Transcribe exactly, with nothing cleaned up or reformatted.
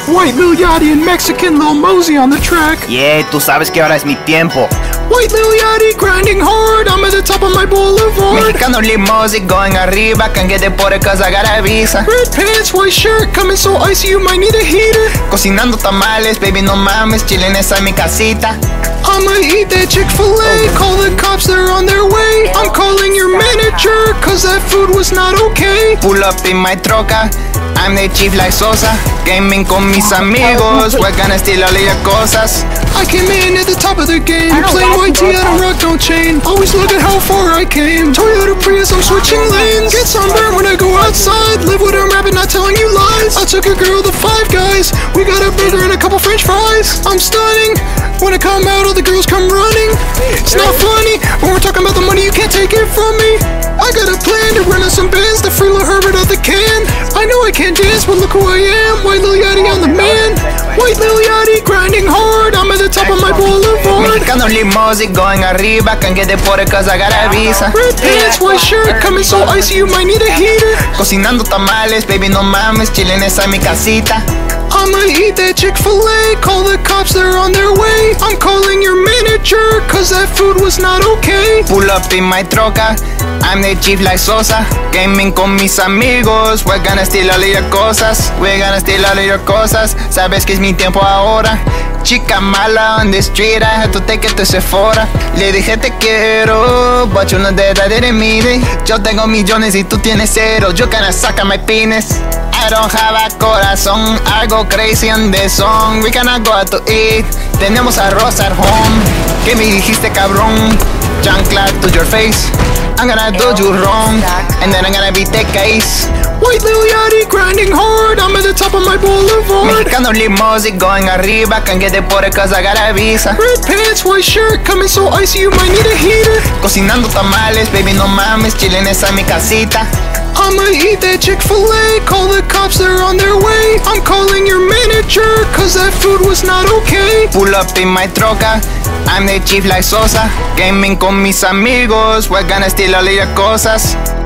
White Lil Yachty and Mexican Lil Mosey on the track. Yeah, tú sabes que ahora es mi tiempo. White Lil Yachty grinding hard, I'm at the top of my boulevard. Mexicano Lil Mosey going arriba, can't get deported cause I got a visa. Red pants, white shirt, coming so icy you might need a heater. Cocinando tamales, baby no mames, chilling esa en mi casita. I'ma eat that Chick-fil-A, call the cops, they're on their way. I'm calling your manager, cause that food was not okay. Pull up in my troca, I'm the chief like Sosa. Gaming con mis amigos, we're gonna steal all of your cosas. I came in at the top of the game, plain white tee, I don't rock no chain. Always look at how far I came. Toyota Prius, I'm switching lanes. Get sunburned when I go outside. Live with a rabbit, not telling you lies. I took a girl to Five Guys. We got a burger and a couple French fries. I'm stunning. When I come out, all the girls come running. It's not funny when we're talking about the money, you can't take it from me. I got a plan to run out some bands, the free Lil Herbert out the can. I know I can't dance, but look who I am. White Lil Yachty, I'm the man. White Lil Yachty grinding hard, I'm at the top of my boulevard. Mexicano Lil Mosey going arriba, can't get deported cause I got a visa. Red pants, white shirt, coming so icy you might need a heater. Cocinando tamales, baby no mames, chilling esa en mi casita. I'ma eat that Chick-fil-A, call the cops, they're on their way. I'm calling your manager, cause that food was not okay. Pull up in my troca, I'm the chief like Sosa. Gaming con mis amigos, we're gonna steal all of your cosas. We're gonna steal all of your cosas, sabes que es mi tiempo ahora. Chica mala on the street, I had to take it to Sephora. Le dije te quiero, but you know that I didn't mean it. Yo tengo millones y tú tienes cero, you gonna suck on my penis. I don't have a corazón, I go crazy on the song. We cannot go out to eat, tenemos arroz at home. ¿Qué me dijiste cabrón? Chancla to your face, I'm gonna do you wrong, and then I'm gonna beat the case. White Lil Yachty grinding hard, I'm at the top of my boulevard. Mexicano Lil Mosey going arriba, can't get deported cause I got a visa. Red pants, white shirt, coming so icy you might need a heater. Cocinando tamales, baby no mames, chilling esa en mi casita. I'ma eat that Chick-fil-A, call the cops, they're on their way. I'm calling your manager, cause that food was not okay. Pull up in my troca, I'm the chief like Sosa. Gaming con mis amigos, we're gonna steal all of your cosas.